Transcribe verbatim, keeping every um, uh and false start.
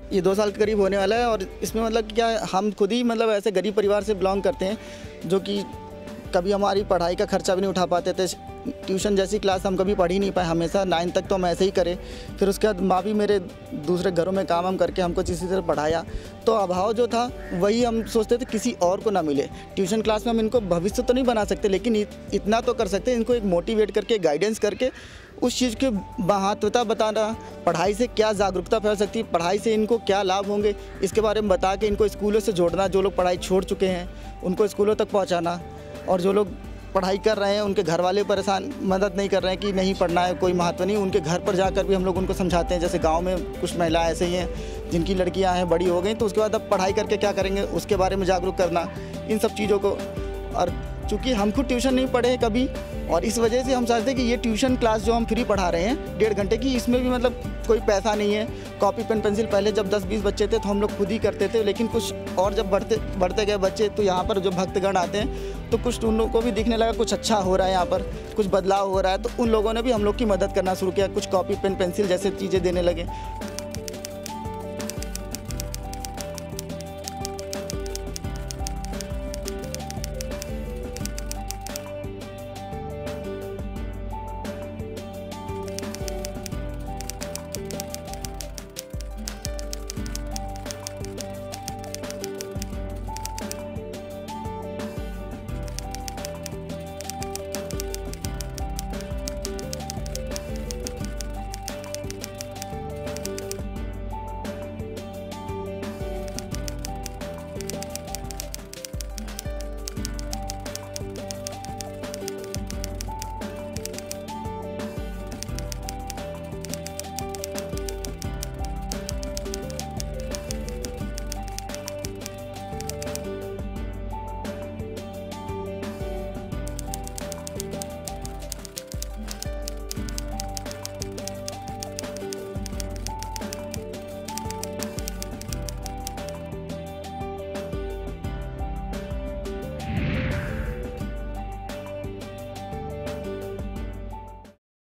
ये दो साल के करीब होने वाला है। और इसमें मतलब क्या हम खुद ही मतलब ऐसे गरीब परिवार से बिलोंग करते हैं जो कि कभी हमारी पढ़ाई का खर्चा भी नहीं उठा पाते थे। ट्यूशन जैसी क्लास हम कभी पढ़ ही नहीं पाए, हमेशा नाइन तक तो हम ऐसे ही करें। फिर उसके बाद माँ भी मेरे दूसरे घरों में काम हम करके हमको इसी तरह पढ़ाया। तो अभाव जो था वही हम सोचते थे किसी और को ना मिले। ट्यूशन क्लास में हम इनको भविष्य तो नहीं बना सकते, लेकिन इतना तो कर सकते हैं, इनको एक मोटिवेट करके गाइडेंस करके उस चीज़ की महत्वता बताना, पढ़ाई से क्या जागरूकता फैल सकती है, पढ़ाई से इनको क्या लाभ होंगे, इसके बारे में बता के इनको स्कूलों से जोड़ना। जो लोग पढ़ाई छोड़ चुके हैं उनको स्कूलों तक पहुँचाना, और जो लोग पढ़ाई कर रहे हैं उनके घर वाले परेशान मदद नहीं कर रहे हैं कि नहीं पढ़ना है, कोई महत्व नहीं, उनके घर पर जाकर भी हम लोग उनको समझाते हैं। जैसे गांव में कुछ महिलाएं ऐसे ही हैं जिनकी लड़कियां हैं, बड़ी हो गई, तो उसके बाद अब पढ़ाई करके क्या करेंगे, उसके बारे में जागरूक करना, इन सब चीज़ों को। और चूँकि हम खुद ट्यूशन नहीं पढ़े हैं कभी, और इस वजह से हम समझते हैं कि ये ट्यूशन क्लास जो हम फ्री पढ़ा रहे हैं डेढ़ घंटे की, इसमें भी मतलब कोई पैसा नहीं है। कॉपी पेन पेंसिल पहले जब दस बीस बच्चे थे तो हम लोग खुद ही करते थे, लेकिन कुछ और जब बढ़ते बढ़ते गए बच्चे, तो यहाँ पर जो भक्तगण आते हैं तो कुछ उन लोगों को भी दिखने लगा कुछ अच्छा हो रहा है, यहाँ पर कुछ बदलाव हो रहा है, तो उन लोगों ने भी हम लोग की मदद करना शुरू किया, कुछ कॉपी पेन पेंसिल जैसे चीज़ें देने लगे।